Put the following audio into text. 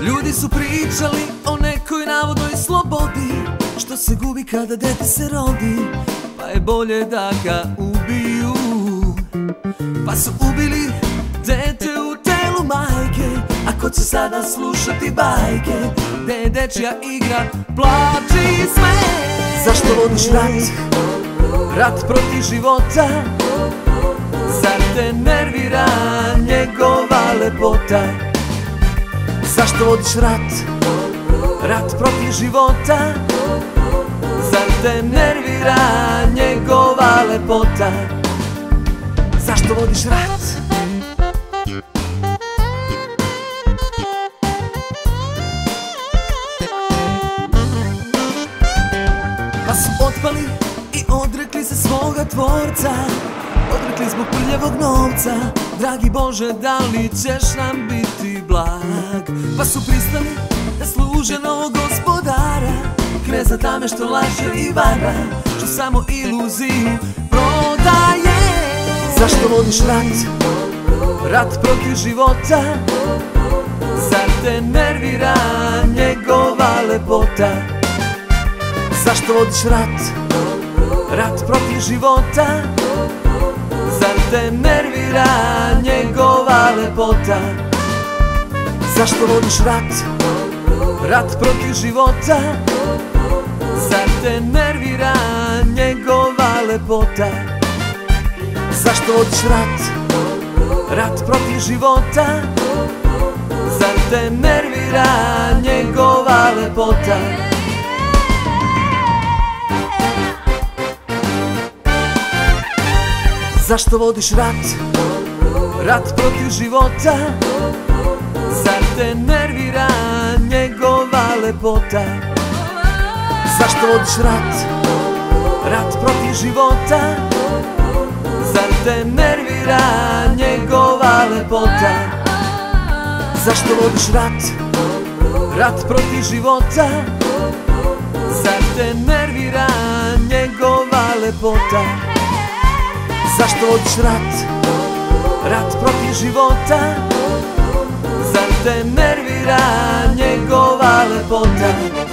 Ljudi su pričali o nekoj navodnoj slobodi, što se gubi kada dete se rodi, pa je bolje da ga ubiju. Pa su ubili dete u telu majke, a ko će sada slušati bajke, gde je dečja igra, plač i smeh. Zašto vodiš rat, rat protiv života? Zar te nervira njegova lepota? Zašto vodiš rat, rat protiv života? Zar te nervira njegova lepota? Zašto vodiš rat? Pa su otpali i odrekli se svoga tvorca, odrekli zbog prljavog novca. Dragi Bože, da li ćeš nam biti blag? Pa su pristali da služe novog gospodara, kneza tame što laže i vara, što samo iluziju prodaje. Zašto vodiš rat, rat protiv života? Zar te nervira njegova lepota? Zašto vodiš rat, rat protiv života? Zar te nervira njegova lepota? Zašto vodiš rat, rat protiv života? Zar te nervira njegova lepota? Zašto vodiš rat, rat protiv života? Zar te nervira njegova lepota? Zašto vodiš rat, rat protiv života? Zar te nervira njegova lepota? Zašto vodiš rat, rat protiv života? Zar te nervira njegova lepota? Zašto vodiš rat, rat protiv života? Zar te nervira njegova lepota? Zašto vodiš rat, rat protiv života? Zar te nervira njegova lepota?